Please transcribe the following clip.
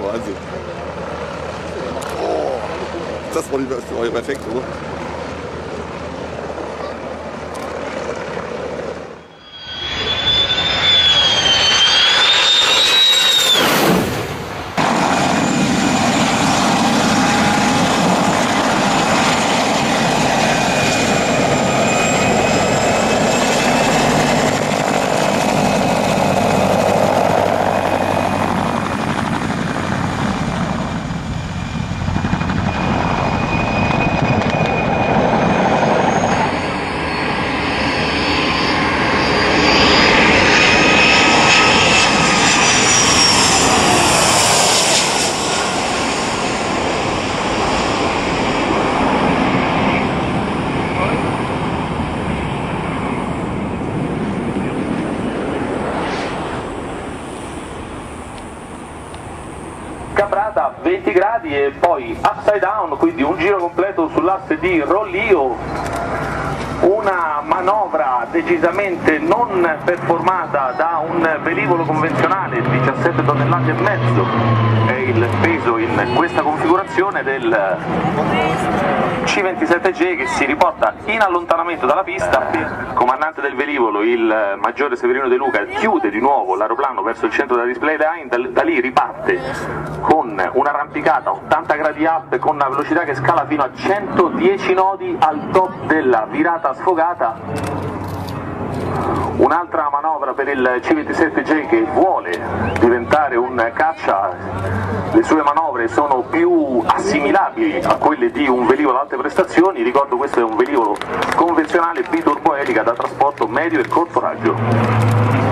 Wahnsinn. Oh, das war perfekt, oder? Cabrata 20 gradi e poi upside down, quindi un giro completo sull'asse di rollio, una manovra decisamente non performata da un velivolo convenzionale, 17 tonnellate e mezzo è il peso in questa configurazione del C-27J, che si riporta in allontanamento dalla pista. Il comandante del velivolo, il maggiore Severino De Luca, chiude di nuovo l'aeroplano verso il centro della display line, da lì riparte con un'arrampicata 80 gradi up con una velocità che scala fino a 110 nodi al top della virata sfogata. Un'altra manovra per il C-27J che vuole diventare un caccia, le sue manovre sono più assimilabili a quelle di un velivolo ad alte prestazioni. Ricordo, questo è un velivolo convenzionale biturboelica da trasporto medio e corto raggio.